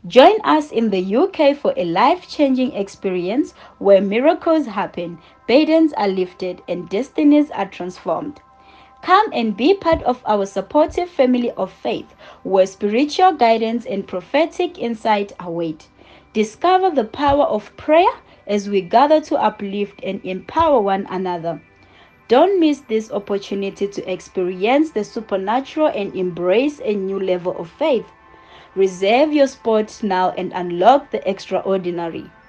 Join us in the UK for a life-changing experience where miracles happen, burdens are lifted, and destinies are transformed. Come and be part of our supportive family of faith where spiritual guidance and prophetic insight await. Discover the power of prayer as we gather to uplift and empower one another. Don't miss this opportunity to experience the supernatural and embrace a new level of faith. Reserve your spot now and unlock the extraordinary.